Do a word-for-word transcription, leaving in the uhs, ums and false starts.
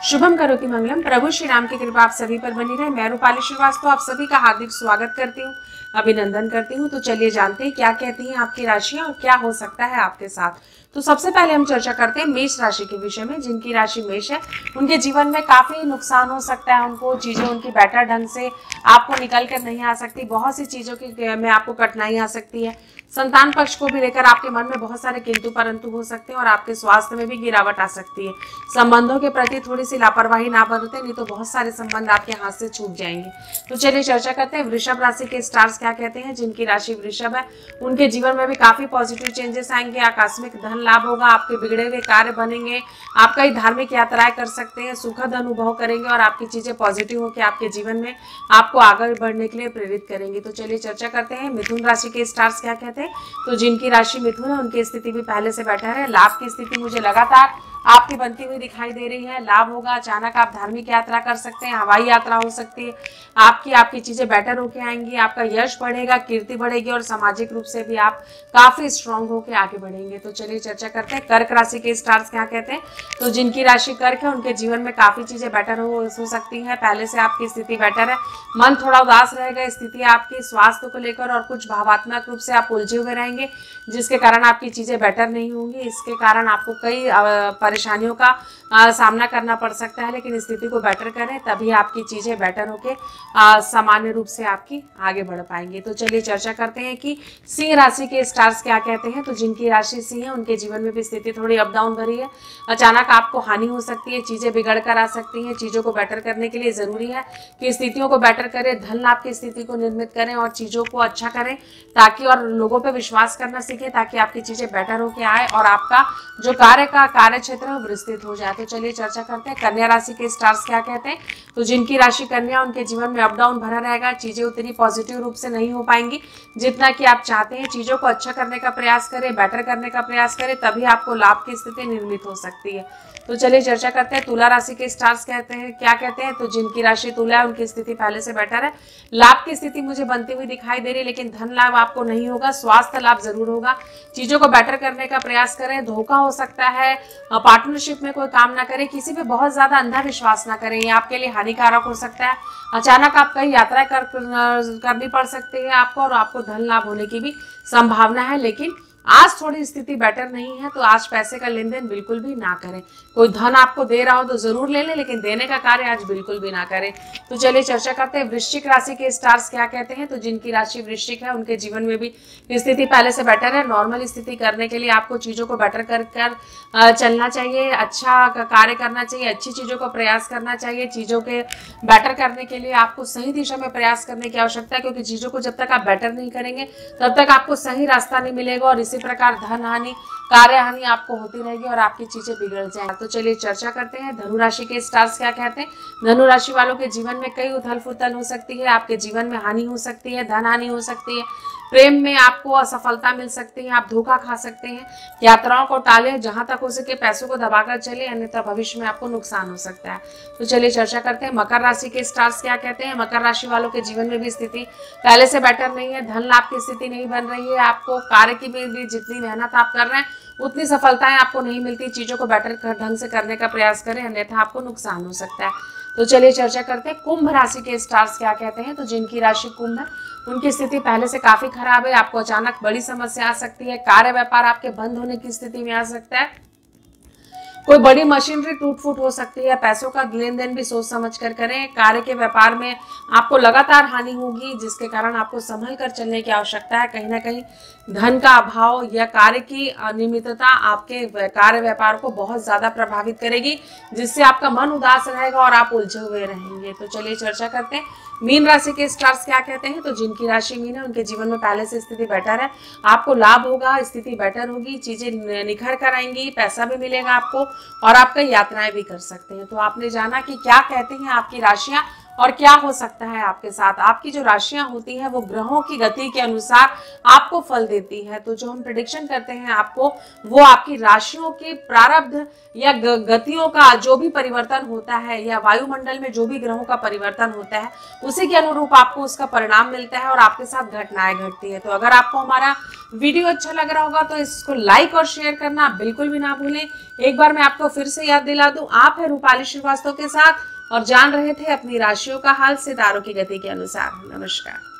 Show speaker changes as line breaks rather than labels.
शुभम करोति मंगलम। प्रभु श्री राम की कृपा आप सभी पर बनी रहे। मैं रूपाली श्रीवास्तव आप सभी का हार्दिक स्वागत करती हूँ, अभिनंदन करती हूँ। तो चलिए जानते हैं क्या कहती हैं आपकी राशियां और क्या हो सकता है आपके साथ। तो सबसे पहले हम चर्चा करते हैं मेष राशि के विषय में। जिनकी राशि मेष है उनके जीवन में काफी नुकसान हो सकता है। उनको चीजें उनकी बेटर ढंग से आपको निकल कर नहीं आ सकती। बहुत सी चीजों की में आपको कठिनाई आ सकती है। संतान पक्ष को भी लेकर आपके मन में बहुत सारे किंतु परंतु हो सकते हैं और आपके स्वास्थ्य में भी गिरावट आ सकती है। संबंधों के प्रति थोड़ी सी लापरवाही ना बरतें, नहीं तो बहुत सारे संबंध आपके हाथ से छूट जाएंगे। तो चलिए चर्चा करते हैं वृषभ राशि के स्टार्स क्या कहते हैं। जिनकी राशि वृषभ है उनके जीवन में भी काफी पॉजिटिव चेंजेस आएंगे। आकस्मिक धन लाभ होगा, आपके बिगड़े हुए कार्य बनेंगे, आप कई धार्मिक यात्राएं कर सकते हैं, सुखद अनुभव करेंगे और आपकी चीजें पॉजिटिव होकर आपके जीवन में आपको आगे बढ़ने के लिए प्रेरित करेंगी। तो चलिए चर्चा करते हैं मिथुन राशि के स्टार्स क्या कहते हैं। तो जिनकी राशि मिथुन है उनकी स्थिति भी पहले से बेटर है। लाभ की स्थिति मुझे लगातार आपकी बनती हुई दिखाई दे रही है। लाभ होगा, अचानक आप धार्मिक यात्रा कर सकते हैं, हवाई यात्रा हो सकती है, आपकी आपकी चीजें बेटर होके आएंगी, आपका यश बढ़ेगा, कीर्ति बढ़ेगी और सामाजिक रूप से भी आप काफी स्ट्रांग होके आगे बढ़ेंगे। तो चलिए चर्चा करते हैं कर्क राशि के स्टार्स क्या कहते हैं। तो जिनकी राशि कर्क है उनके जीवन में काफी चीजें बेटर हो, हो सकती है। पहले से आपकी स्थिति बेटर है, मन थोड़ा उदास रहेगा, स्थिति आपकी स्वास्थ्य को लेकर और कुछ भावात्मक रूप से आप उलझे हुए रहेंगे, जिसके कारण आपकी चीजें बेटर नहीं होंगी। इसके कारण आपको कई परेशानियों का आ, सामना करना पड़ सकता है, लेकिन स्थिति को बेटर करें तभी आपकी चीजें बेटर होके सामान्य रूप से आपकी आगे बढ़ पाएंगे। तो चलिए चर्चा करते हैं कि सिंह राशि के स्टार्स क्या कहते हैं। तो जिनकी राशि सिंह है उनके जीवन में भी स्थिति थोड़ी अप डाउन भरी है। अचानक आपको हानि हो सकती है, चीजें बिगड़ कर आ सकती हैं। चीजों को बेटर करने के लिए जरूरी है कि स्थितियों को बेटर करें, धन लाभ की स्थिति को निर्मित करें और चीजों को अच्छा करें, ताकि और लोगों पर विश्वास करना सीखें, ताकि आपकी चीजें बेटर होके आए और आपका जो कार्य का कार्य क्षेत्र है विस्तृत हो जाए। तो चलिए चर्चा करते हैं कन्या राशि के स्टार्स क्या कहते हैं। तो जिनकी राशि कन्या उनके जीवन में अप डाउन भरा रहेगा। चीजें उतनी पॉजिटिव रूप से नहीं हो पाएंगी जितना कि आप चाहते हैं। चीजों को अच्छा करने का प्रयास करें, बेटर करने का प्रयास करें, तभी आपको लाभ की स्थिति निर्मित हो सकती है। तो चलिए चर्चा करते हैं तुला राशि के स्टार्स कहते हैं क्या कहते हैं। तो जिनकी राशि तुला है उनकी स्थिति पहले से बेटर है। लाभ की स्थिति मुझे बनती हुई दिखाई दे रही है, लेकिन धन लाभ आपको नहीं होगा, स्वास्थ्य लाभ जरूर होगा। चीजों को बेटर करने का प्रयास करें, धोखा हो सकता है, पार्टनरशिप में कोई काम ना करें, किसी पे बहुत ज्यादा अंधा विश्वास ना करें, ये आपके लिए हानिकारक हो सकता है। अचानक आप कई यात्राएं कर, करनी पड़ सकती है आपको और आपको धन लाभ होने की भी संभावना है, लेकिन आज थोड़ी स्थिति बेटर नहीं है। तो आज पैसे का लेन देन बिल्कुल भी ना करें। कोई धन आपको दे रहा हो तो जरूर ले लें, लेकिन देने का कार्य आज बिल्कुल भी ना करें। तो चलिए चर्चा करते हैं वृश्चिक राशि के स्टार्स क्या कहते हैं। तो जिनकी राशि वृश्चिक है उनके जीवन में भी स्थिति पहले से बेटर है। नॉर्मल स्थिति करने के लिए आपको चीजों को बेटर कर कर चलना चाहिए, अच्छा कार्य करना चाहिए, अच्छी चीजों को प्रयास करना चाहिए। चीजों के बेटर करने के लिए आपको सही दिशा में प्रयास करने की आवश्यकता है, क्योंकि चीजों को जब तक आप बेटर नहीं करेंगे तब तक आपको सही रास्ता नहीं मिलेगा और इसी प्रकार धन हानि, कार्य हानि आपको होती रहेगी और आपकी चीजें बिगड़ जाएंगी। तो चलिए चर्चा करते हैं धनु राशि के स्टार्स क्या कहते हैं। धनु राशि वालों के जीवन में कई उथल फुथल हो सकती है, आपके जीवन में हानि हो सकती है, धन हानि हो सकती है, प्रेम में आपको असफलता मिल सकती है, आप धोखा खा सकते हैं। यात्राओं को टालें, जहां तक हो सके पैसों को दबाकर चले, अन्यथा भविष्य में आपको नुकसान हो सकता है। तो चलिए चर्चा करते हैं मकर राशि के स्टार्स क्या कहते हैं। मकर राशि वालों के जीवन में भी स्थिति पहले से बेटर नहीं है। धन लाभ की स्थिति नहीं बन रही है। आपको कार्य की भी जितनी मेहनत आप कर रहे हैं उतनी सफलताएं आपको नहीं मिलती। चीजों को बेटर ढंग से करने का प्रयास करें, अन्यथा आपको नुकसान हो सकता है। तो चलिए चर्चा करते हैं कुंभ राशि के स्टार्स क्या कहते हैं। तो जिनकी राशि कुंभ है उनकी स्थिति पहले से काफी खराब है। आपको अचानक बड़ी समस्या आ सकती है, कार्य व्यापार आपके बंद होने की स्थिति में आ सकता है, कोई बड़ी मशीनरी टूट फूट हो सकती है। पैसों का लेन देन भी सोच समझ कर करें। कार्य के व्यापार में आपको लगातार हानि होगी, जिसके कारण आपको संभल कर चलने की आवश्यकता है। कहीं ना कहीं धन का अभाव या कार्य की अनियमितता आपके कार्य व्यापार को बहुत ज्यादा प्रभावित करेगी, जिससे आपका मन उदास रहेगा और आप उलझे हुए रहेंगे। तो चलिए चर्चा करते हैं मीन राशि के स्टार्स क्या कहते हैं। तो जिनकी राशि मीन है उनके जीवन में पहले से स्थिति बेटर है। आपको लाभ होगा, स्थिति बेटर होगी, चीजें निखर कर आएंगी, पैसा भी मिलेगा आपको और आप कई यात्राएं भी कर सकते हैं। तो आपने जाना कि क्या कहते हैं आपकी राशियां और क्या हो सकता है आपके साथ। आपकी जो राशियां होती हैं वो ग्रहों की गति के अनुसार आपको फल देती है। तो जो हम प्रेडिक्शन करते हैं आपको, वो आपकी राशियों के प्रारब्ध या गतियों का जो भी परिवर्तन होता है या वायुमंडल में जो भी ग्रहों का परिवर्तन होता है उसी के अनुरूप आपको उसका परिणाम मिलता है और आपके साथ घटनाएं घटती है। तो अगर आपको हमारा वीडियो अच्छा लग रहा होगा तो इसको लाइक और शेयर करना बिल्कुल भी ना भूलें। एक बार मैं आपको फिर से याद दिला दूं, आप है रूपाली श्रीवास्तव के साथ और जान रहे थे अपनी राशियों का हाल सितारों की गति के अनुसार। नमस्कार।